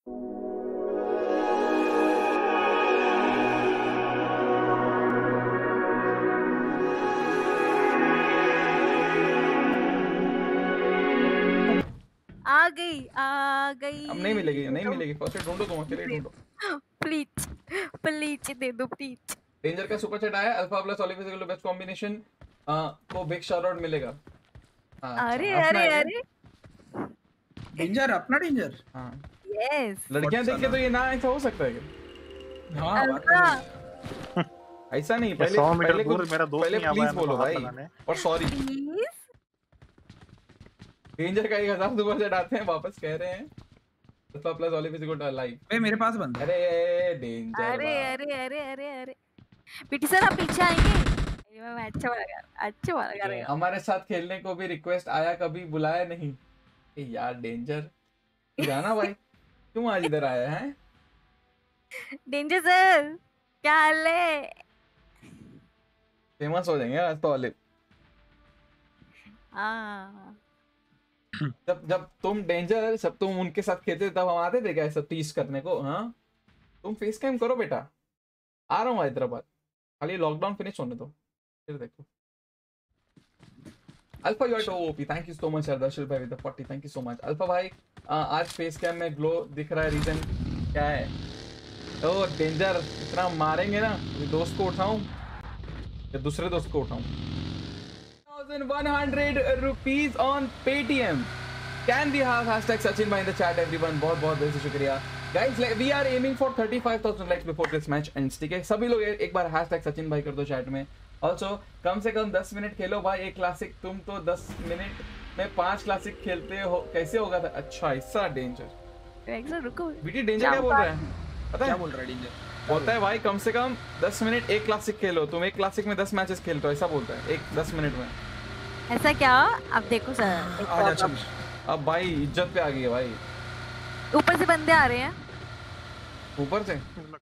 आ गई। अब नहीं मिलेगी फर्स्ट एड ढूंढो, तुम अकेले ढूंढो प्लीज दे दो प्लीज। डेंजर का सुपर चैट आया, alpha plus olive is best combination को बिग शाउट आउट मिलेगा। अरे डेंजर अपना डेंजर। हाँ यस लड़कियां देख के तो ये ना ऐसा हो सकता है क्या? हाँ अल्फा ऐसा नहीं, ये 100 मीटर पहले दूर मेरा दोस्त पहले नहीं आ प्लीज पाया बोलो भाई और सॉरी। प्लीज। डेंजर का 1000 सुपर चैट आते हैं, वापस कह रहे हैं alpha plus olive is good live. भाई मेरे पास बंदा। अरे डेंजर अरे पीटी सर आप पीछे आएंगे। मैं अच्छा लगा रहा हूं। हमारे साथ खेलने को भी रिक्वेस्ट आया, कभी बुलाया नहीं। यार डेंजर जाना भाई, क्यों आज इधर आया है? डेंजर सर क्या हाल है? फेमस हो जाएंगे आज तो ऑलिव। हाँ जब तुम डेंजर सब तुम उनके साथ खेलते तब हम आते थे क्या ऐसा टीज करने को? हाँ तुम फेस कैम करो बेटा, आ रहा हूँ हैदराबाद, खाली लॉकडाउन फिनिश होने दो फिर देखो। Alpha you are too OP, thank you so much Darshal भाई with the 40, thank you so much alpha भाई। आज फेस कैम में ग्लो दिख रहा है, रीजन क्या है? ओ डेंजर इतना मारेंगे ना, दोस्त को उठाऊं या दूसरे दोस्त को उठाऊं? 1100 rupees on Paytm. Can we have hashtag Sachin bhai in the chat everyone? बहुत बहुत दिल से शुक्रिया guys. We are aiming for 35,000 likes before this match ends, ठीक है? सभी लोग एक बार hashtag सचिन भाई कर दो चैट में। Also कम से कम 10 मिनट खेलो भाई, एक क्लासिक। तुम तो 10 मिनट में 5 क्लासिक खेलते हो, कैसे होगा था? अच्छा ऐसा डेंजर रुको बीटी डेंजर क्या बोल रहा है पता है? क्या बोल रहा है डेंजर? बोलता है भाई कम से कम 10 मिनट एक क्लासिक खेलो। तुम एक क्लासिक में 10 मैचेस खेलते हो, ऐसा बोलता है एक 10 मिनट में। ऐसा क्या? अब देखो सर अब भाई इज्जत पे आ गई है भाई, ऊपर से बंदे आ रहे हैं। ऊपर से